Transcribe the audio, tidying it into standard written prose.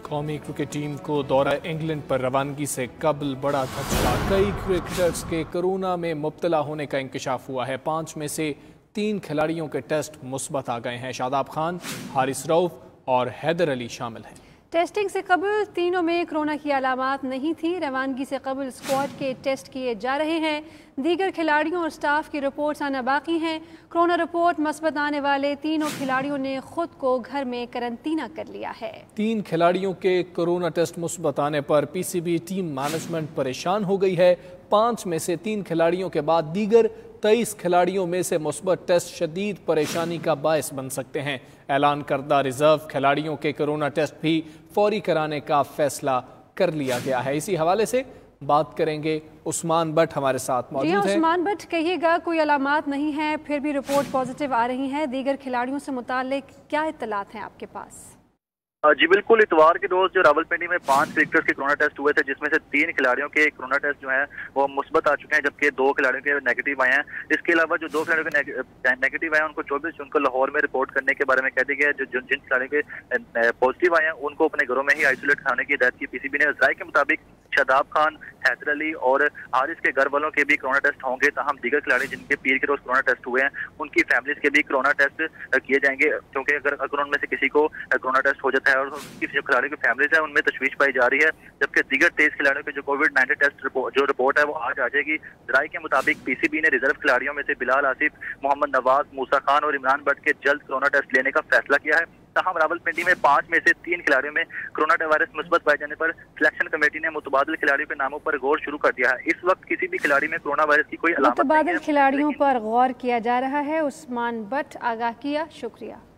कौमी cricket team को दौरा इंग्लैंड पर रवानगी से कबल बड़ा धचका। कई क्रिकेटर्स के कोरोना में मुब्तला होने का इंकशाफ हुआ है। 5 में से 3 खिलाड़ियों के टेस्ट मुस्बत आ गए हैं। शादाब खान, हारिस रऊफ और हैदर अली शामिल हैं। टेस्टिंग से कबल तीनों में कोरोना की अलामात नहीं थी। रवानगी से कबल स्क्वाड के टेस्ट किए जा रहे हैं। दीगर खिलाड़ियों और स्टाफ की रिपोर्ट्स आना बाकी हैं। कोरोना रिपोर्ट मस्बत आने वाले तीनों खिलाड़ियों ने खुद को घर में करंतना कर लिया है। 3 खिलाड़ियों के कोरोना टेस्ट मुस्बत आने पर पीसीबी टीम मैनेजमेंट परेशान हो गई है। 5 में से 3 खिलाड़ियों के बाद दीगर 23 खिलाड़ियों में से मुस्बत टेस्ट शदीद परेशानी का बायस बन सकते हैं। ऐलान करदा रिजर्व खिलाड़ियों के कोरोना टेस्ट भी फौरी कराने का फैसला कर लिया गया है। इसी हवाले से बात करेंगे। उस्मान भट्ट हमारे साथ मौजूद हैं। उस्मान भट्ट, कहिएगा, कोई अलामात नहीं है फिर भी रिपोर्ट पॉजिटिव आ रही है। दीगर खिलाड़ियों से मुताल्लिक क्या इत्तलात हैं आपके पास? जी बिल्कुल, इतवार के रोज जो रावलपिंडी में 5 क्रिकेटर्स के कोरोना टेस्ट हुए थे, जिसमें से 3 खिलाड़ियों के कोरोना टेस्ट जो है वो मुस्बत आ चुके हैं, जबकि 2 खिलाड़ियों के नेगेटिव आए हैं। इसके अलावा जो 2 खिलाड़ियों के नेगेटिव आए हैं उनको 24 जून को लाहौर में रिपोर्ट करने के बारे में कह दिया गया। जो जिन खिलाड़ियों के पॉजिटिव आए हैं उनको अपने घरों में ही आइसोलेट कराने की हिदायत की पीसीबी ने। राय के मुताबिक शादाब खान, हैदर अली और हारिस के घर वालों के भी कोरोना टेस्ट होंगे। ताहम दीगर खिलाड़ी जिनके पीर के रोज कोरोना टेस्ट हुए हैं उनकी फैमिलीज के भी कोरोना टेस्ट किए जाएंगे, क्योंकि अगर उनमें से किसी को कोरोना टेस्ट हो जाता है और उनकी जो खिलाड़ी की फैमिलीज है उनमें तशवीश पाई जा रही है। जबकि दीगर 23 खिलाड़ियों के जो कोविड-19 टेस्ट जो रिपोर्ट है वो आज आ जाएगी। राय के मुताबिक पीसीबी ने रिजर्व खिलाड़ियों में से बिलाल आसिफ, मोहम्मद नवाज, मूसा खान और इमरान भट्ट के जल्द कोरोना टेस्ट लेने का फैसला किया है। ताहम रावलपिंडी में 5 में से 3 खिलाड़ियों में कोरोना वायरस मुस्बत पाए जाने पर सिलेक्शन कमेटी ने मुतबादिल खिलाड़ियों के नामों पर गौर शुरू कर दिया है। इस वक्त किसी भी खिलाड़ी में कोरोना वायरस की कोई अलामत नहीं है। मुतबादिल खिलाड़ियों पर गौर किया जा रहा है। उस्मान भट्ट, आगाह किया, शुक्रिया।